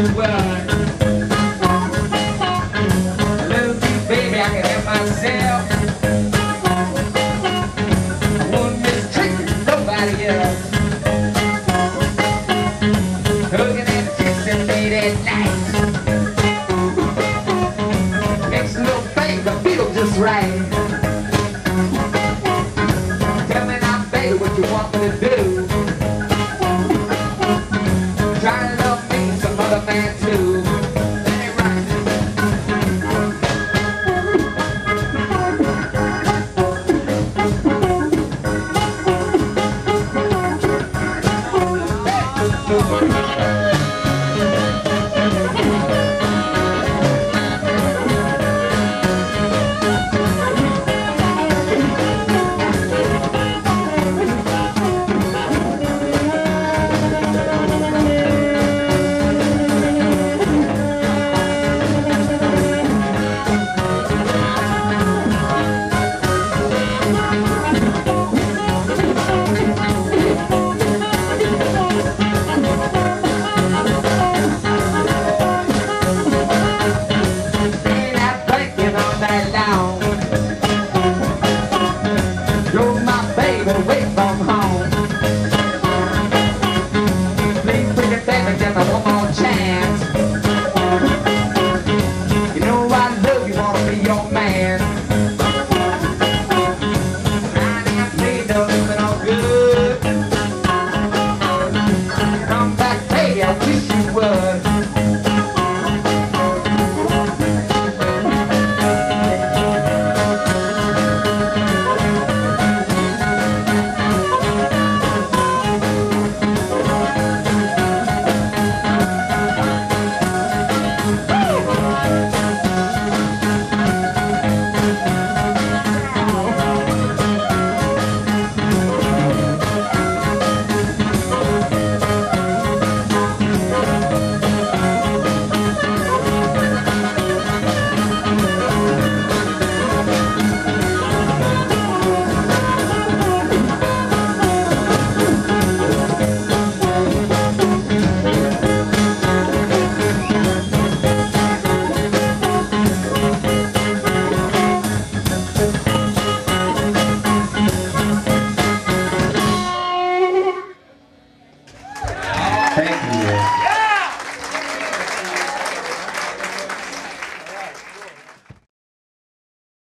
the world. I love you, baby, I can help myself. I won't mistreat nobody else. Hugging and kissing late at night makes a little baby feel just right. Tell me now, baby, what you want me to do. Try to love me, some other man too. Let it rock. Drove my baby away from home. Please pretty baby, give me one more chance. You know I love you, wanna be your man. I didn't play no good. Come back, baby, I wish you would. Thank you.